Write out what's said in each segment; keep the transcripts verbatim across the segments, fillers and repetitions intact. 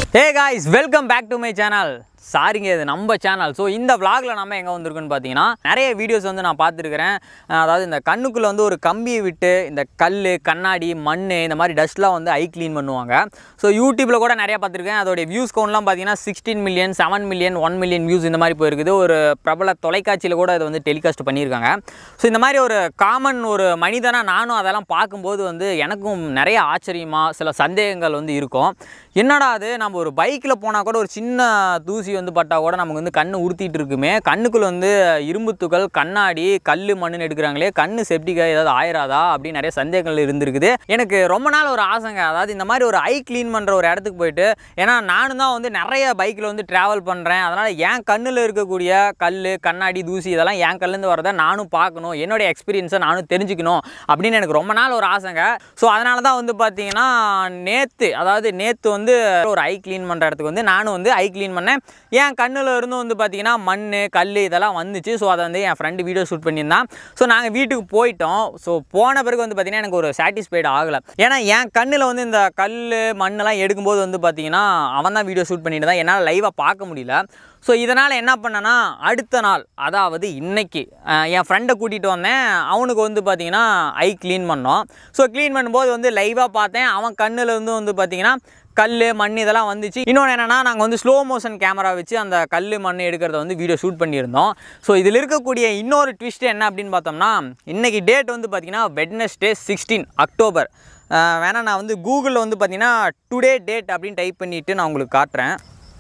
Hey guys, welcome back to my channel. சாரிங்க இது நம்ம சேனல். ஸோ இந்த விளாகில் நம்ம எங்கே வந்திருக்குன்னு பார்த்தீங்கன்னா நிறைய வீடியோஸ் வந்து நான் பார்த்துருக்கிறேன். அதாவது இந்த கண்ணுக்குள்ளே வந்து ஒரு கம்பியை விட்டு இந்த கல் கண்ணாடி மண் இந்த மாதிரி டஸ்ட்லாம் வந்து ஐ க்ளீன் பண்ணுவாங்க. ஸோ யூடியூப்பில் கூட நிறையா பார்த்துருக்கேன். அதோடைய வியூஸ் கவுண்ட்லாம் பார்த்தீங்கன்னா sixteen million seven million one million views இந்த மாதிரி போயிருக்குது. ஒரு பிரபல தொலைக்காட்சியில் கூட இதை வந்து டெலிகாஸ்ட் பண்ணியிருக்காங்க. ஸோ இந்த மாதிரி ஒரு காமன் ஒரு மனிதனாக நானும் அதெல்லாம் பார்க்கும்போது வந்து எனக்கும் நிறைய ஆச்சரியமாக சில சந்தேகங்கள் வந்து இருக்கும். என்னடா அது நம்ம ஒரு பைக்கில் போனால் கூட ஒரு சின்ன தூசி வந்து பட்டா கூட நமக்கு வந்து கண்ணு உறுத்திட்டு இருக்குமே, கண்ணுக்குள்ள வந்து இரும்புத்துகள் கண்ணாடி கல் மண்ணுன்னு எடுக்கிறாங்களே, கண்ணு செப்டிக்காக ஏதாவது ஆயிராதா அப்படின்னு நிறைய சந்தேகங்கள் இருந்திருக்குது. எனக்கு ரொம்ப நாள் ஒரு ஆசைங்க, அதாவது இந்த மாதிரி ஒரு ஐ க்ளீன் பண்ணுற ஒரு இடத்துக்கு போயிட்டு, ஏன்னா நானும் தான் வந்து நிறைய பைக்கில் வந்து ட்ராவல் பண்ணுறேன். அதனால் என் கண்ணில் இருக்கக்கூடிய கல் கண்ணாடி தூசி இதெல்லாம் என் கல்லேருந்து வரதை நானும் பார்க்கணும், என்னுடைய எக்ஸ்பீரியன்ஸை நானும் தெரிஞ்சுக்கணும் அப்படின்னு எனக்கு ரொம்ப நாள் ஒரு ஆசைங்க. ஸோ அதனால தான் வந்து பார்த்தீங்கன்னா நேற்று அதாவது நேற்று வந்து ஒரு ஐ க்ளீன் பண்ணுற இடத்துக்கு வந்து நானும் வந்து ஐ க்ளீன் பண்ணேன். என் கண்ணில் இருந்தும் வந்து பார்த்தீங்கன்னா மண் கல் இதெல்லாம் வந்துச்சு. ஸோ அதை வந்து என் ஃப்ரெண்டு வீடியோ ஷூட் பண்ணியிருந்தான். ஸோ நாங்கள் வீட்டுக்கு போயிட்டோம். ஸோ போன பிறகு வந்து பார்த்தீங்கன்னா எனக்கு ஒரு சாட்டிஸ்ஃபைடு ஆகலை. ஏன்னா என் கண்ணில் வந்து இந்த கல் மண்ணெல்லாம் எடுக்கும்போது வந்து பார்த்தீங்கன்னா அவன் தான் வீடியோ ஷூட் பண்ணிட்டு தான், என்னால் லைவாக பார்க்க முடியல. ஸோ இதனால் என்ன பண்ணேன்னா அடுத்த நாள் அதாவது இன்றைக்கி என் ஃப்ரெண்டை கூட்டிகிட்டு வந்தேன். அவனுக்கு வந்து பார்த்திங்கன்னா ஐ க்ளீன் பண்ணோம். ஸோ க்ளீன் பண்ணும்போது வந்து லைவாக பார்த்தேன், அவன் கண்ணில் இருந்து வந்து பார்த்திங்கன்னா கல் மண் இதெல்லாம் வந்துச்சு. இன்னொன்று என்னென்னா நாங்கள் வந்து ஸ்லோ மோஷன் கேமரா வச்சு அந்த கல் மண் எடுக்கிறத வந்து வீடியோ ஷூட் பண்ணியிருந்தோம். ஸோ இதில் இருக்கக்கூடிய இன்னொரு ட்விஸ்ட் என்ன அப்படின்னு பார்த்தோம்னா, இன்றைக்கி டேட் வந்து பார்த்திங்கன்னா வெட்னஸ்டே சிக்ஸ்டீன் அக்டோபர். வேணா நான் வந்து கூகுளில் வந்து பார்த்திங்கன்னா டுடே டேட் அப்படின்னு டைப் பண்ணிவிட்டு நான் உங்களுக்கு காட்டுறேன்.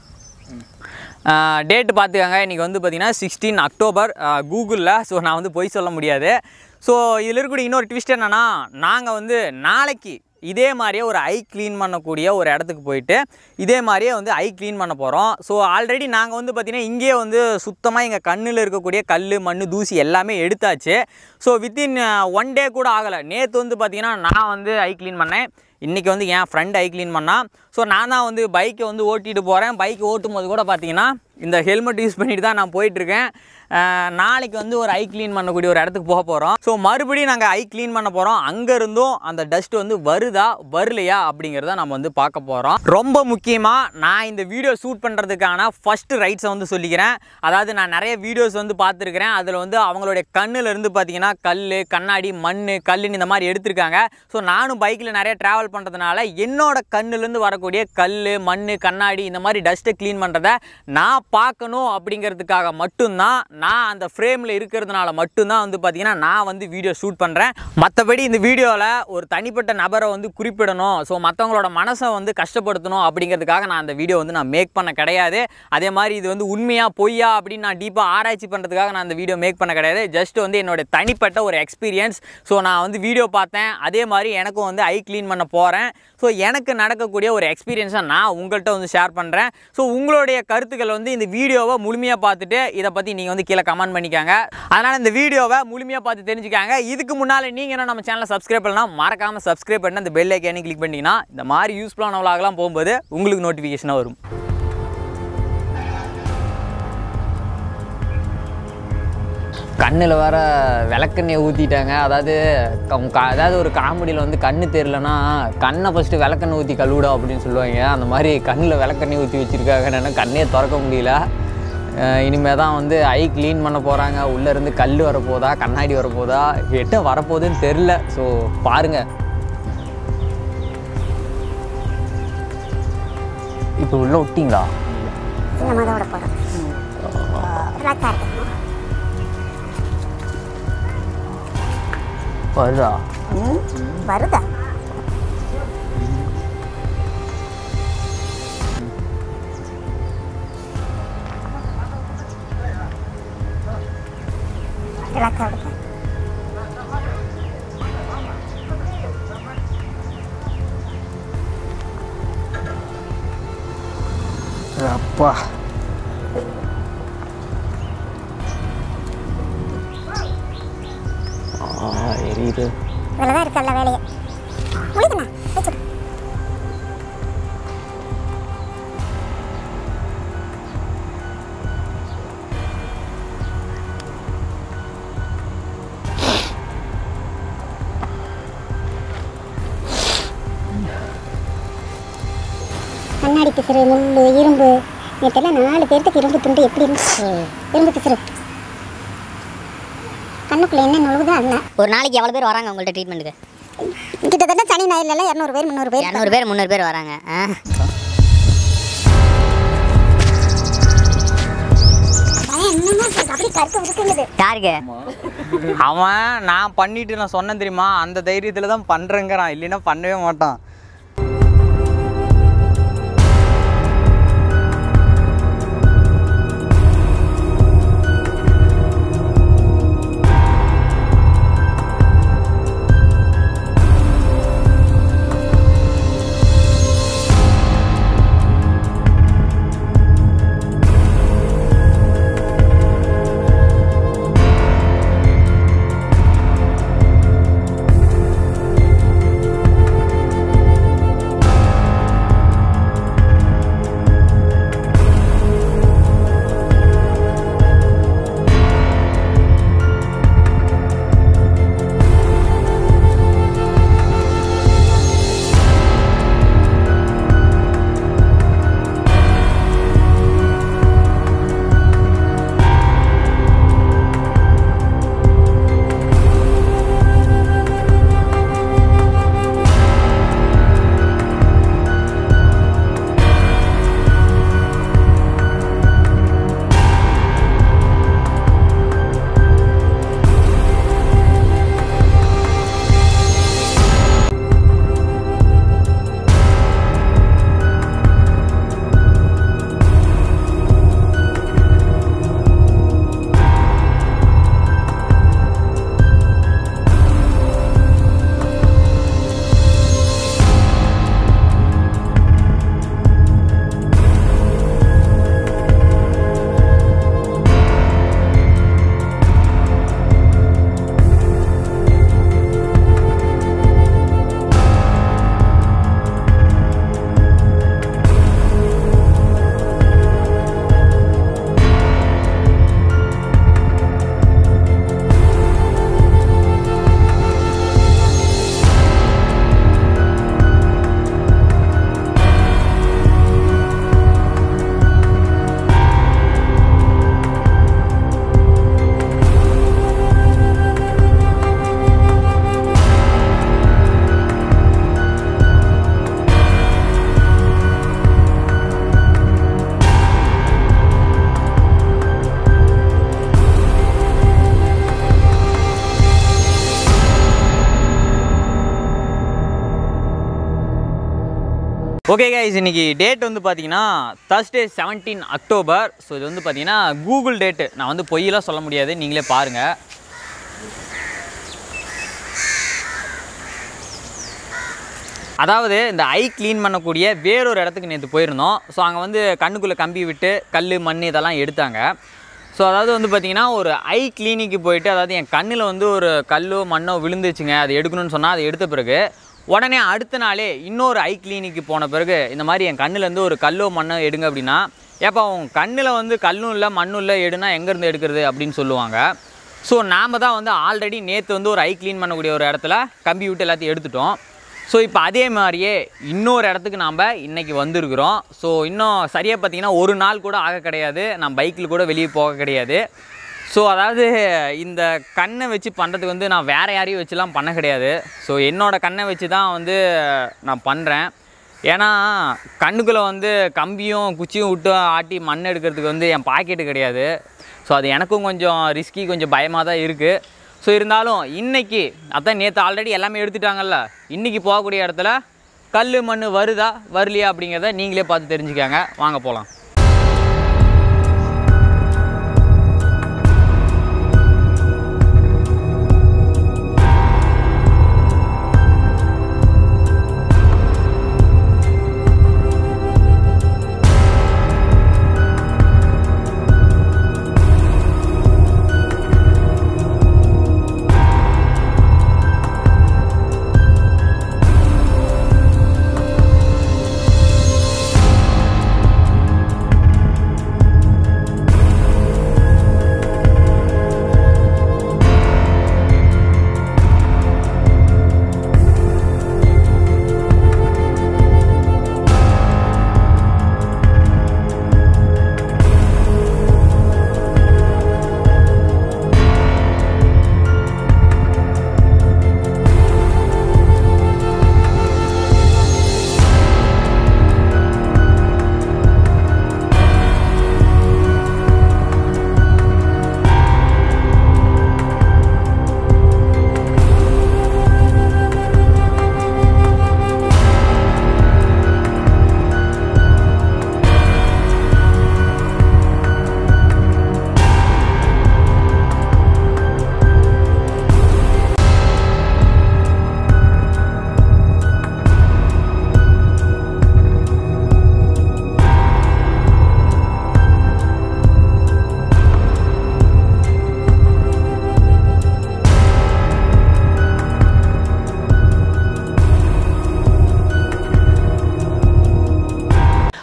டேட்டு பார்த்துக்கங்க, இன்றைக்கி வந்து பார்த்திங்கன்னா சிக்ஸ்டீன் அக்டோபர் கூகுளில். ஸோ நான் வந்து பொய் சொல்ல முடியாது. ஸோ இதில் இருக்கக்கூடிய இன்னொரு ட்விஸ்ட் என்னென்னா, நாங்கள் வந்து நாளைக்கு இதே மாதிரியே ஒரு ஐ க்ளீன் பண்ணக்கூடிய ஒரு இடத்துக்கு போயிட்டு இதே மாதிரியே வந்து ஐ க்ளீன் பண்ண போகிறோம். ஸோ ஆல்ரெடி நாங்கள் வந்து பார்த்திங்கன்னா இங்கேயே வந்து சுத்தமாக எங்கள் கண்ணில் இருக்கக்கூடிய கல் மண் தூசி எல்லாமே எடுத்தாச்சு. ஸோ வித்தின் ஒன் டே கூட ஆகலை. நேற்று வந்து பார்த்திங்கன்னா நான் வந்து ஐ க்ளீன் பண்ணேன், இன்றைக்கி வந்து என் ஃப்ரெண்ட் ஐ க்ளீன் பண்ணான். ஸோ நான் தான் வந்து பைக்கை வந்து ஓட்டிகிட்டு போகிறேன். பைக் ஓட்டும் போது கூட பார்த்திங்கன்னா இந்த ஹெல்மெட் யூஸ் பண்ணிட்டு தான் நான் போயிட்டுருக்கேன். நாளைக்கு வந்து ஒரு ஐ க்ளீன் பண்ணக்கூடிய ஒரு இடத்துக்கு போக போகிறோம். ஸோ மறுபடியும் நாங்கள் ஐ க்ளீன் பண்ண போகிறோம். அங்கேருந்தும் அந்த டஸ்ட் வந்து வருதா வரலையா அப்படிங்கிறத நம்ம வந்து பார்க்க போகிறோம். ரொம்ப முக்கியமாக நான் இந்த வீடியோ ஷூட் பண்ணுறதுக்கான ஃபஸ்ட்டு ரைட்ஸை வந்து சொல்லிக்கிறேன். அதாவது நான் நிறைய வீடியோஸ் வந்து பார்த்துருக்கிறேன். அதில் வந்து அவங்களுடைய கண்ணில் இருந்து பார்த்திங்கன்னா கல் கண்ணாடி மண் கல்லுன்னு இந்த மாதிரி எடுத்திருக்காங்க. ஸோ நானும் பைக்கில் நிறைய ட்ராவல் பண்ணுறதுனால என்னோட கண்ணிலேருந்து வரக்கூடிய கல் மண் கண்ணாடி இந்த மாதிரி டஸ்ட்டை க்ளீன் பண்ணுறதை நான் பார்க்கணும் அப்படிங்கிறதுக்காக மட்டும்தான், நான் அந்த ஃப்ரேமில் இருக்கிறதுனால மட்டும்தான் வந்து பார்த்திங்கன்னா நான் வந்து வீடியோ ஷூட் பண்ணுறேன். மற்றபடி இந்த வீடியோவில் ஒரு தனிப்பட்ட நபரை வந்து குறிப்பிடணும், ஸோ மற்றவங்களோட மனசை வந்து கஷ்டப்படுத்தணும் அப்படிங்கிறதுக்காக நான் அந்த வீடியோ வந்து நான் மேக் பண்ண கிடையாது. அதே மாதிரி இது வந்து உண்மையாக பொய்யா அப்படின்னு நான் டீப்பாக ஆராய்ச்சி பண்ணுறதுக்காக நான் அந்த வீடியோ மேக் பண்ண கிடையாது. ஜஸ்ட் வந்து என்னோடய தனிப்பட்ட ஒரு எக்ஸ்பீரியன்ஸ். ஸோ நான் வந்து வீடியோ பார்த்தேன், அதே மாதிரி எனக்கும் வந்து ஐ க்ளீன் பண்ண போகிறேன். ஸோ எனக்கு நடக்கக்கூடிய ஒரு எக்ஸ்பீரியன்ஸை நான் உங்கள்கிட்ட வந்து ஷேர் பண்ணுறேன். ஸோ உங்களுடைய கருத்துக்கள் வந்து இந்த வீடியோவை முழுமையாக பார்த்துட்டு இதை பற்றி நீங்கள் வந்து கீழே கமெண்ட் பண்ணிக்காங்க. அதனால் இந்த வீடியோவை முழுமையாக பார்த்து தெரிஞ்சுக்காங்க. இதுக்கு முன்னால் நீங்கள் என்ன நம்ம சேனலை சப்ஸ்கிரைப் பண்ணலாம், மறக்காமல் சப்ஸ்கிரைப் பண்ணி அந்த பெல் ஐக்கானே கிளிக் பண்ணிங்கன்னா இந்த மாதிரி யூஸ்ஃபுல்லான விளாக்லாம் போகும்போது உங்களுக்கு நோட்டிஃபிகேஷனாக வரும். கண்ணில் வர விளக்கெண்ணெய் ஊற்றிட்டாங்க. அதாவது அதாவது ஒரு காமெடியில் வந்து கண்ணு தெரியலன்னா கண்ணை ஃபஸ்ட்டு விளக்கெண்ணெய் ஊற்றி கழுவிடும் அப்படின்னு சொல்லுவாங்க. அந்த மாதிரி கண்ணில் விளக்கெண்ணெய் ஊற்றி வச்சுருக்காங்க. என்னென்னா கண்ணே திறக்க முடியல. இனிமேல் தான் வந்து ஐ க்ளீன் பண்ண போகிறாங்க. உள்ளேருந்து கல் வரப்போதா கண்ணாடி வரப்போதா எட்ட வரப்போகுதுன்னு தெரில. ஸோ பாருங்கள், இப்போ உள்ள விட்டிங்களா? வருதா வருதா அப்பா எரியுது. இவ்வளோதான் இருக்கல்ல வேலையை முடிக்கண்ணா வச்சு. கண்ணாடி பிசுறு, முள்ளு, இரும்பு. நேற்றெல்லாம் நாலு பேர்த்துக்கு இரும்பு துண்டு எப்படி இருந்துச்சு? இரும்பு பிசுறு கண்ணுக்குள்ளே என்ன நுழுவுதோ அல்ல. ஒரு நாளைக்கு எவ்வளோ பேர் வராங்க உங்கள்கிட்ட ட்ரீட்மெண்ட்டுக்கு? கிட்டத்தட்ட சனி ஞாயிறுலாம் இரநூறு பேர் முந்நூறு பேர் இரநூறு பேர் முந்நூறு பேர் வராங்க. யாருக்கு? அவன் நான் பண்ணிட்டு நான் சொன்னேன் தெரியுமா, அந்த தைரியத்தில் தான் பண்ணுறேங்கிறான், இல்லைன்னா பண்ணவே மாட்டான். ஓகே கைஸ், இன்னைக்கு டேட் வந்து பார்த்தீங்கன்னா தர்ஸ்டே செவன்டீன் அக்டோபர். ஸோ இது வந்து பார்த்தீங்கன்னா கூகுள் டேட்டு, நான் வந்து பொய்யெல்லாம் சொல்ல முடியாது, நீங்களே பாருங்கள். அதாவது இந்த ஐ க்ளீன் பண்ணக்கூடிய வேறொரு இடத்துக்கு நேற்று போயிருந்தோம். ஸோ அங்கே வந்து கண்ணுக்குள்ளே கம்பி விட்டு கல் மண் இதெல்லாம் எடுத்தாங்க. ஸோ அதாவது வந்து பார்த்திங்கன்னா ஒரு ஐ கிளினிக்கு போயிட்டு, அதாவது என் கண்ணில் வந்து ஒரு கல்லோ மண்ணோ விழுந்துச்சுங்க, அது எடுக்கணும்னு சொன்னால் அதை எடுத்த பிறகு உடனே அடுத்த நாளே இன்னொரு ஐ கிளினிக்கு போன பிறகு இந்த மாதிரி என் கண்ணிலேருந்து ஒரு கல்லோ மண்ணோ எடுங்க அப்படின்னா, ஏப்பா உங்கள் கண்ணில் வந்து கல்லும் இல்லை மண்ணும் இல்லை, எடுனா எங்கேருந்து எடுக்கிறது அப்படின்னு சொல்லுவாங்க. ஸோ நாம் தான் வந்து ஆல்ரெடி நேற்று வந்து ஒரு ஐ க்ளீன் பண்ணக்கூடிய ஒரு இடத்துல கம்பி விட்டு எல்லாத்தையும் எடுத்துட்டோம். ஸோ இப்போ அதே மாதிரியே இன்னொரு இடத்துக்கு நாம் இன்றைக்கி வந்திருக்கிறோம். ஸோ இன்னும் சரியாக பார்த்திங்கன்னா ஒரு நாள் கூட ஆக கிடையாது, நான் பைக்கில் கூட வெளியே போக கிடையாது. ஸோ அதாவது இந்த கண்ணை வச்சு பண்ணுறதுக்கு வந்து நான் வேறு யாரையும் வச்சுலாம் பண்ண கிடையாது. ஸோ என்னோடய கண்ணை வச்சு தான் வந்து நான் பண்ணுறேன். ஏன்னா கண்ணுக்குள்ளே வந்து கம்பியும் குச்சியும் விட்டு ஆட்டி மண் எடுக்கிறதுக்கு வந்து என் பாக்கெட்டு கிடையாது. ஸோ அது எனக்கும் கொஞ்சம் ரிஸ்கி, கொஞ்சம் பயமாக தான் இருக்குது. ஸோ இருந்தாலும் இன்றைக்கி அதான் நேற்று ஆல்ரெடி எல்லாமே எடுத்துட்டாங்கல்ல, இன்றைக்கி போகக்கூடிய இடத்துல கல் மண் வருதா வரலையா அப்படிங்கிறத நீங்களே பார்த்து தெரிஞ்சுக்காங்க. வாங்க போகலாம்.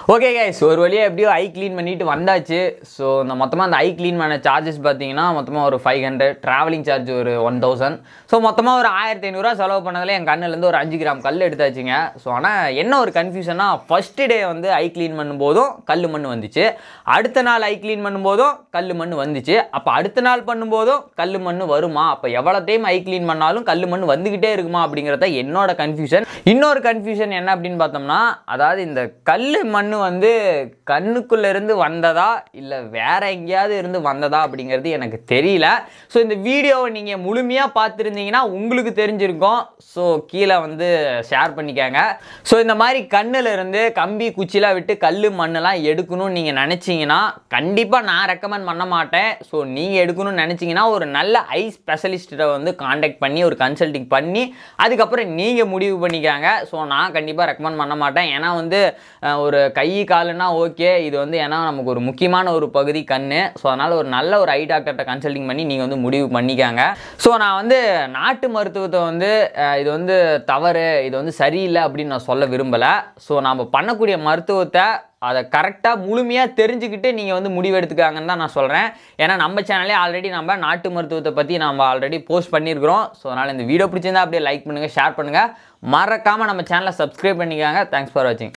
ஓகே கைஸ், ஒரு வழியாக எப்படியோ ஐ க்ளீன் பண்ணிட்டு வந்தாச்சு. ஸோ இந்த மொத்தமாக அந்த ஐ க்ளீன் பண்ண சார்ஜஸ் பார்த்தீங்கன்னா மொத்தமாக ஒரு ஃபைவ் ஹண்ட்ரட் ட்ராவலிங் சார்ஜ் ஒரு ஒன் தௌசண்ட் ஸோ மொத்தமாக ஒரு ஆயிரத்தி ஐநூறுரூவா செலவு பண்ணதில் என் கண்ணுலேருந்து ஒரு அஞ்சு கிராம் கல் எடுத்தாச்சுங்க. ஸோ ஆனால் என்ன ஒரு கன்ஃபியூஷன்னா, ஃபஸ்ட்டு டே வந்து ஐ க்ளீன் பண்ணும்போதும் கல் மண் வந்துச்சு, அடுத்த நாள் ஐ க்ளீன் பண்ணும்போதும் கல் மண் வந்துச்சு. அப்போ அடுத்த நாள் பண்ணும்போதும் கல் மண் வருமா, அப்போ எவ்வளோ டைம் ஐ க்ளீன் பண்ணாலும் கல் மண் வந்துக்கிட்டே இருக்குமா அப்படிங்கிறத என்னோட கன்ஃபியூஷன். இன்னொரு கன்ஃபியூஷன் என்ன அப்படின்னு பார்த்தோம்னா, அதாவது இந்த கல் மண் வந்து கண்ணுக்குள்ள இருந்து வந்ததா இல்லை வேற எங்கேயாவது இருந்து வந்ததா அப்படிங்கிறது எனக்கு தெரியல. ஸோ இந்த வீடியோவை நீங்கள் முழுமையாக பார்த்துருந்தீங்கன்னா உங்களுக்கு தெரிஞ்சிருக்கும். ஸோ கீழே வந்து ஷேர் பண்ணிக்காங்க. ஸோ இந்த மாதிரி கண்ணில் இருந்து கம்பி குச்சிலாம் விட்டு கல் மண்ணெல்லாம் எடுக்கணும்னு நீங்கள் நினச்சிங்கன்னா கண்டிப்பாக நான் ரெக்கமெண்ட் பண்ண மாட்டேன். ஸோ நீங்கள் எடுக்கணும்னு நினச்சிங்கன்னா ஒரு நல்ல ஐ ஸ்பெஷலிஸ்ட்டை வந்து காண்டாக்ட் பண்ணி ஒரு கன்சல்டிங் பண்ணி அதுக்கப்புறம் நீங்கள் முடிவு பண்ணிக்காங்க. ஸோ நான் கண்டிப்பாக ரெக்கமெண்ட் பண்ண மாட்டேன். ஏன்னா வந்து ஒரு கை காலுன்னா ஓகே, இது வந்து ஏன்னா நமக்கு ஒரு முக்கியமான ஒரு பகுதி கண். ஸோ அதனால் ஒரு நல்ல ஒரு ஐ டாக்டர்கிட்ட கன்சல்டிங் பண்ணி நீங்கள் வந்து முடிவு பண்ணிக்காங்க. ஸோ நான் வந்து நாட்டு மருத்துவத்தை வந்து இது வந்து தவறு, இது வந்து சரியில்லை அப்படின்னு நான் சொல்ல விரும்பலை. ஸோ நாம் பண்ணக்கூடிய மருத்துவத்தை அதை கரெக்டாக முழுமையாக தெரிஞ்சுக்கிட்டு நீங்கள் வந்து முடிவு எடுத்துக்காங்கன்னு தான் நான் சொல்கிறேன். ஏன்னா நம்ம சேனலே ஆல்ரெடி நம்ம நாட்டு மருத்துவத்தை பற்றி நம்ம ஆல்ரெடி போஸ்ட் பண்ணியிருக்கிறோம். ஸோ அதனால் இந்த வீடியோ பிடிச்சிருந்தா அப்படியே லைக் பண்ணுங்கள், ஷேர் பண்ணுங்கள், மறக்காமல் நம்ம சேனலை சப்ஸ்கிரைப் பண்ணிக்காங்க. தேங்க்ஸ் ஃபார் வாட்சிங்.